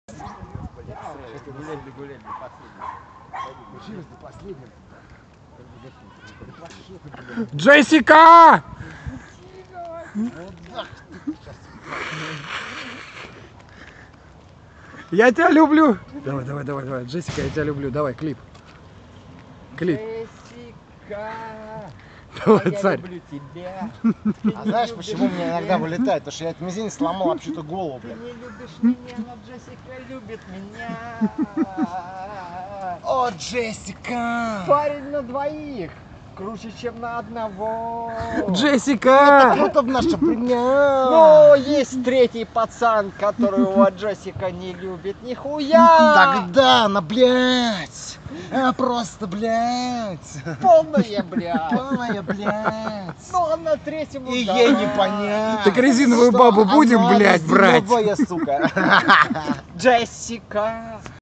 Гулять до последнего. Учились до последнего. Джессика! Я тебя люблю. Давай, Джессика, я тебя люблю. Давай, клип. Джессика, Давай, я царь. люблю тебя. А знаешь, почему мне иногда вылетает? Потому что я этот мизинец сломал вообще-то голову, Ты блядь. не любишь меня, но Джессика любит меня. О, Джессика! Парень на двоих круче, чем на одного. Джессика! Кто-то наша принял. Но есть третий пацан, которого Джессика не любит. Нихуя! Тогда на блядь! Просто блядь! Полная, блядь. Полная блядь! Но на третьем И ей не понять! Так резиновую что бабу будем, она блядь, брать? резиновая, сука! Джессика.